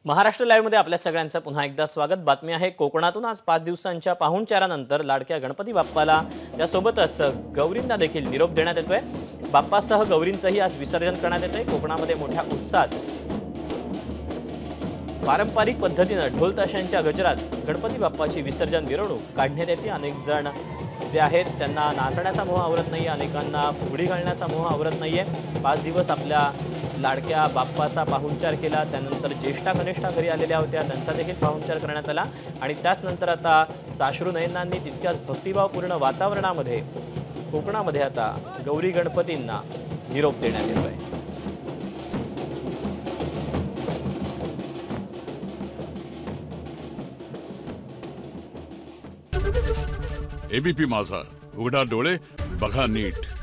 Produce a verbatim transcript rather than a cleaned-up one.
Maharashtra live मध्ये आपल्या सगळ्यांचं पुन्हा एकदा स्वागत। बातमी आहे कोकणातून आज पाच दिवसांच्या पाहुणचारानंतर लाडक्या गणपती बाप्पाला त्यासोबतच गौरींना देखील निरोप देण्यात येतोय। बाप्पासह गौरींचंही आज विसर्जन करण्यात येतंय। कोकणामध्ये मोठ्या उत्साहात पारंपरिक पद्धतीने ढोल ताशांच्या गजरात गणपती बाप्पाची विसर्जन मिरवणूक काढण्यात येते। अनेक जण जे आहेत त्यांना नाचण्याचा मोह आवरत नाही, अनेकांना फुगडी घालण्याचा मोह आवरत नाहीये। पाच दिवस आपल्या लाडक्या बाप्पाचा पाहुणचार केला, त्यानंतर ज्येष्ठा कनिष्ठा घरी आलेल्या होत्या, त्यांचा देखील पाहुणचार करण्यात आला आणि त्याच नंतर आता साश्रू नयनांनी तितक्याच भक्तिभावपूर्ण वातावरणामध्ये कोकणामध्ये आता गौरी गणपतींना निरोप देण्यात येतोय। एबीपी माझा, उघडा डोळे बघा नीट।